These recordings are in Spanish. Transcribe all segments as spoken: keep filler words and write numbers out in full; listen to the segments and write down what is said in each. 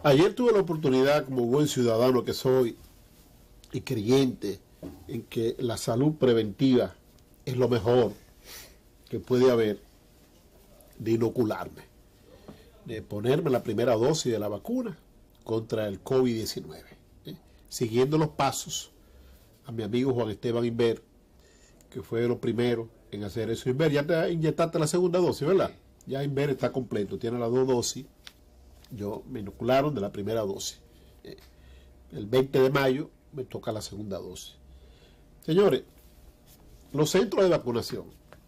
Ayer tuve la oportunidad, como buen ciudadano que soy y creyente en que la salud preventiva es lo mejor que puede haber, de inocularme, de ponerme la primera dosis de la vacuna contra el COVID diecinueve, ¿eh? Siguiendo los pasos a mi amigo Juan Esteban Inver, que fue lo primero en hacer eso. Inver, ya te inyectaste la segunda dosis, ¿verdad? Ya Inver está completo, tiene las dos dosis. Yo me inocularon de la primera dosis. Eh, el veinte de mayo me toca la segunda dosis. Señores, los centros de vacunación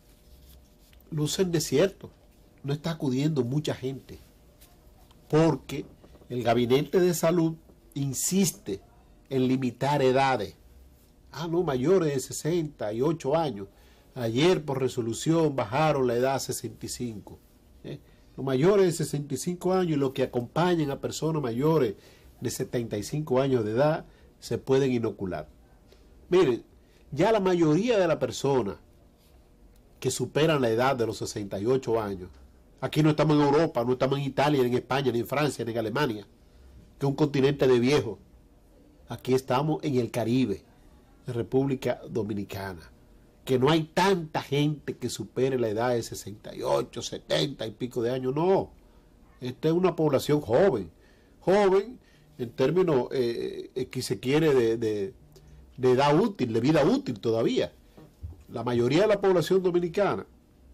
lucen desiertos. No está acudiendo mucha gente porque el Gabinete de Salud insiste en limitar edades. Ah, no, mayores de sesenta y ocho años. Ayer por resolución bajaron la edad a sesenta y cinco. ¿eh? Los mayores de sesenta y cinco años y los que acompañan a personas mayores de setenta y cinco años de edad se pueden inocular. Miren, ya la mayoría de las personas que superan la edad de los sesenta y ocho años, aquí no estamos en Europa, no estamos en Italia, ni en España, ni en Francia, ni en Alemania, que es un continente de viejos. Aquí estamos en el Caribe, en República Dominicana, que no hay tanta gente que supere la edad de sesenta y ocho, setenta y pico de años, no. Esta es una población joven, joven en términos eh, eh, que se quiere de, de, de edad útil, de vida útil todavía. La mayoría de la población dominicana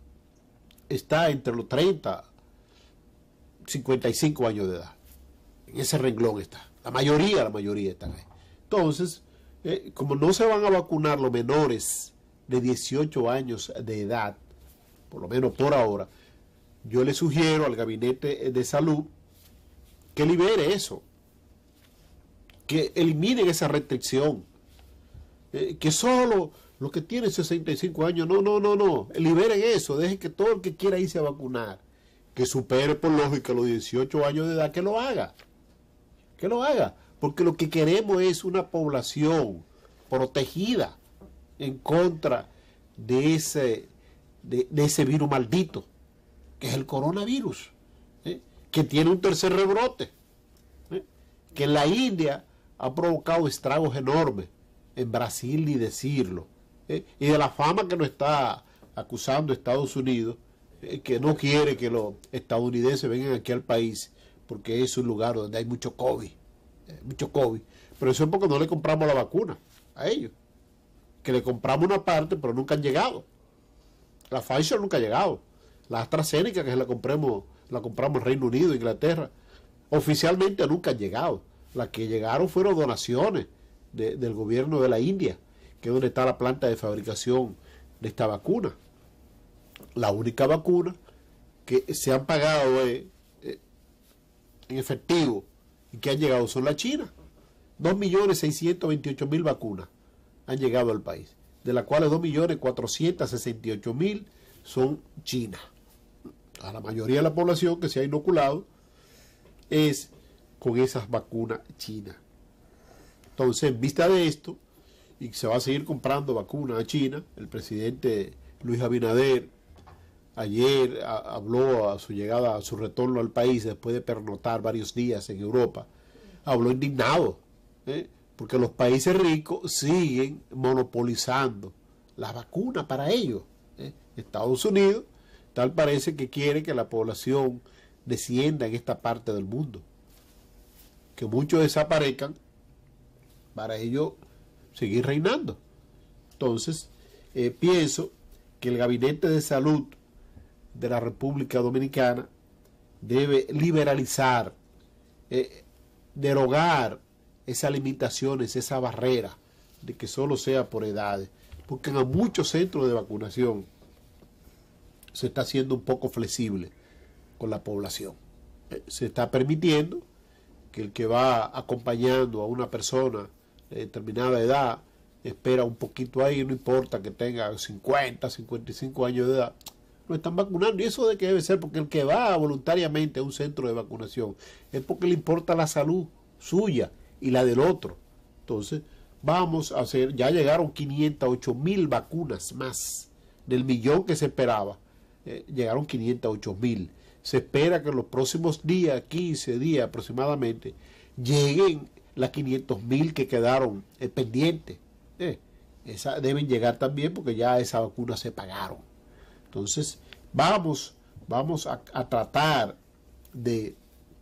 está entre los treinta, cincuenta y cinco años de edad. En ese renglón está. La mayoría, la mayoría están ahí. Entonces, eh, como no se van a vacunar los menores de dieciocho años de edad, por lo menos por ahora, yo le sugiero al Gabinete de Salud que libere eso, que eliminen esa restricción, eh, que solo los que tienen sesenta y cinco años, no, no, no, no, liberen eso, dejen que todo el que quiera irse a vacunar, que supere por lógica los dieciocho años de edad, que lo haga, que lo haga, porque lo que queremos es una población protegida en contra de ese, de, de ese virus maldito, que es el coronavirus, ¿eh? que tiene un tercer rebrote, ¿eh? que en la India ha provocado estragos enormes, en Brasil ni decirlo, ¿eh? y de la fama que nos está acusando Estados Unidos, eh, que no quiere que los estadounidenses vengan aquí al país, porque es un lugar donde hay mucho COVID, eh, mucho COVID, pero eso es porque no le compramos la vacuna a ellos, que le compramos una parte, pero nunca han llegado. La Pfizer nunca ha llegado. La AstraZeneca, que la compramos, la compramos en Reino Unido, Inglaterra, oficialmente nunca han llegado. Las que llegaron fueron donaciones de, del gobierno de la India, que es donde está la planta de fabricación de esta vacuna. La única vacuna que se han pagado eh, eh, en efectivo y que han llegado son la China. dos millones seiscientos veintiocho mil vacunas han llegado al país, de las cuales dos millones cuatrocientos sesenta y ocho mil son chinas. A la mayoría de la población que se ha inoculado es con esas vacunas chinas. Entonces, en vista de esto, y se va a seguir comprando vacunas a China, el presidente Luis Abinader ayer a, habló a su llegada, a su retorno al país, después de pernoctar varios días en Europa, habló indignado, ¿eh? porque los países ricos siguen monopolizando la vacuna para ellos. ¿eh? Estados Unidos, tal parece que quiere que la población descienda en esta parte del mundo, que muchos desaparezcan para ellos seguir reinando. Entonces, eh, pienso que el Gabinete de Salud de la República Dominicana debe liberalizar, eh, derogar esas limitaciones, esa barrera de que solo sea por edades, porque en muchos centros de vacunación se está haciendo un poco flexible con la población. Eh, se está permitiendo que el que va acompañando a una persona de determinada edad espera un poquito ahí, no importa que tenga cincuenta, cincuenta y cinco años de edad, lo están vacunando. Y eso de que debe ser porque el que va voluntariamente a un centro de vacunación es porque le importa la salud suya y la del otro. Entonces, vamos a hacer, ya llegaron quinientas ocho mil vacunas más del millón que se esperaba, eh, llegaron quinientas ocho mil. se espera que en los próximos días, quince días aproximadamente, lleguen las quinientos mil que quedaron eh, pendientes. Eh, esa deben llegar también porque ya esas vacunas se pagaron. Entonces, vamos, vamos a, a tratar de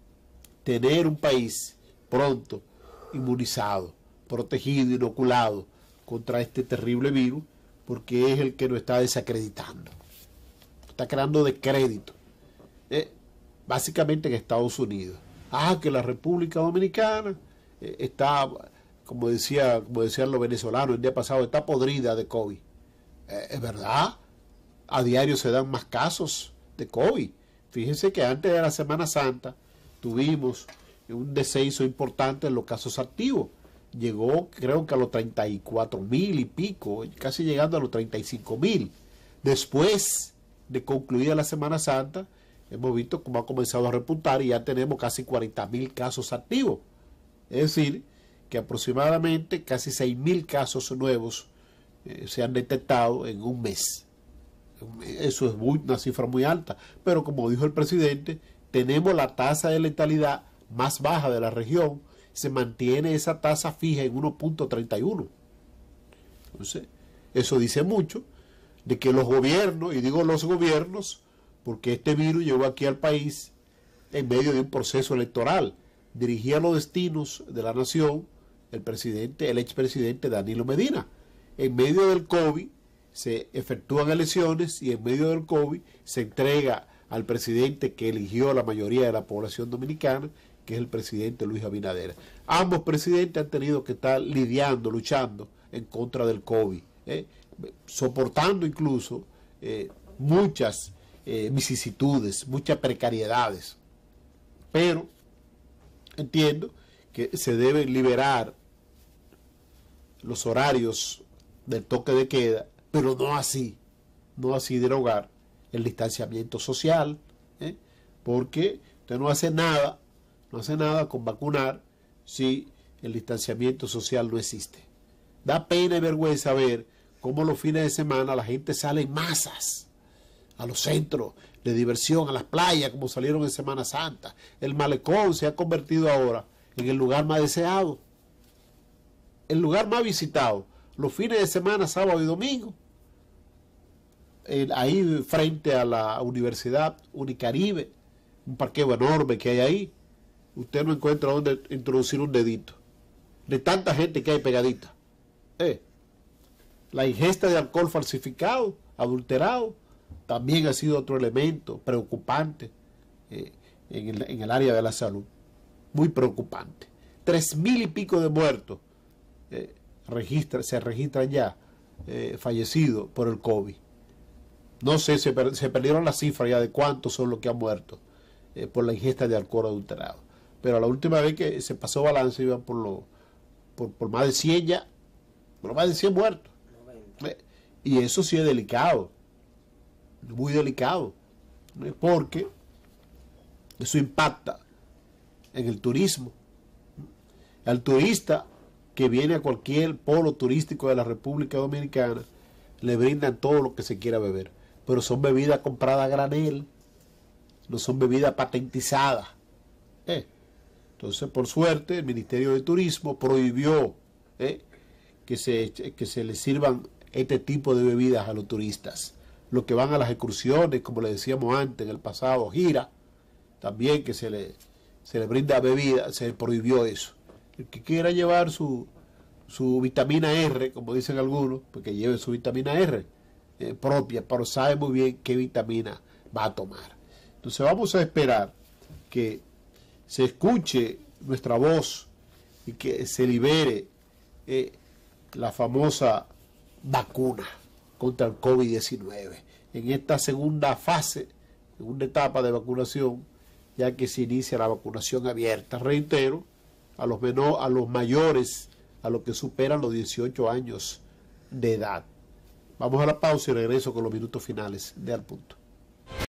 tener un país pronto inmunizado, protegido, inoculado contra este terrible virus, porque es el que nos está desacreditando. Está creando descrédito. Eh, básicamente en Estados Unidos. Ah, que la República Dominicana eh, está, como decía, como decían los venezolanos el día pasado, está podrida de COVID. Eh, es verdad, a diario se dan más casos de COVID. Fíjense que antes de la Semana Santa tuvimos un descenso importante en los casos activos. Llegó, creo que a los treinta y cuatro mil y pico, casi llegando a los treinta y cinco mil. Después de concluida la Semana Santa, hemos visto cómo ha comenzado a repuntar y ya tenemos casi cuarenta mil casos activos. Es decir, que aproximadamente casi seis mil casos nuevos eh, se han detectado en un mes. Eso es muy, una cifra muy alta. Pero como dijo el presidente, tenemos la tasa de letalidad más baja de la región. Se mantiene esa tasa fija en uno punto treinta y uno. Entonces, eso dice mucho de que los gobiernos, y digo los gobiernos, porque este virus llegó aquí al país en medio de un proceso electoral. Dirigía los destinos de la nación el presidente, el expresidente Danilo Medina. En medio del COVID se efectúan elecciones y en medio del COVID se entrega al presidente que eligió la mayoría de la población dominicana, que es el presidente Luis Abinader. Ambos presidentes han tenido que estar lidiando, luchando en contra del COVID, ¿eh? soportando incluso eh, muchas eh, vicisitudes, muchas precariedades. Pero entiendo que se deben liberar los horarios del toque de queda, pero no así, no así derogar el distanciamiento social, ¿eh? porque usted no hace nada No hace nada con vacunar si el distanciamiento social no existe. Da pena y vergüenza ver cómo los fines de semana la gente sale en masas a los centros de diversión, a las playas, como salieron en Semana Santa. El malecón se ha convertido ahora en el lugar más deseado, el lugar más visitado. Los fines de semana, sábado y domingo, ahí frente a la Universidad Unicaribe, un parqueo enorme que hay ahí, usted no encuentra dónde introducir un dedito, de tanta gente que hay pegadita. Eh, la ingesta de alcohol falsificado, adulterado, también ha sido otro elemento preocupante eh, en, el, en el área de la salud, muy preocupante. Tres mil y pico de muertos eh, registra, se registran ya eh, fallecidos por el COVID. No sé, se, per, se perdieron las cifras ya de cuántos son los que han muerto eh, por la ingesta de alcohol adulterado. Pero la última vez que se pasó balance iban por, lo, por, por más de cien ya, por más de cien muertos. Eh, y eso sí es delicado, muy delicado, eh, porque eso impacta en el turismo. Al turista que viene a cualquier polo turístico de la República Dominicana le brindan todo lo que se quiera beber, pero son bebidas compradas a granel, no son bebidas patentizadas. Eh. Entonces, por suerte, el Ministerio de Turismo prohibió eh, que, se, que se les sirvan este tipo de bebidas a los turistas. Los que van a las excursiones, como le decíamos antes, en el pasado, gira, también que se le, se le brinda bebida, se prohibió eso. El que quiera llevar su, su vitamina R, como dicen algunos, pues que lleve su vitamina R eh, propia, pero sabe muy bien qué vitamina va a tomar. Entonces vamos a esperar que se escuche nuestra voz y que se libere eh, la famosa vacuna contra el COVID diecinueve en esta segunda fase, segunda etapa de vacunación, ya que se inicia la vacunación abierta. Reitero, a los, menor, a los mayores, a los que superan los dieciocho años de edad. Vamos a la pausa y regreso con los minutos finales de Al Punto.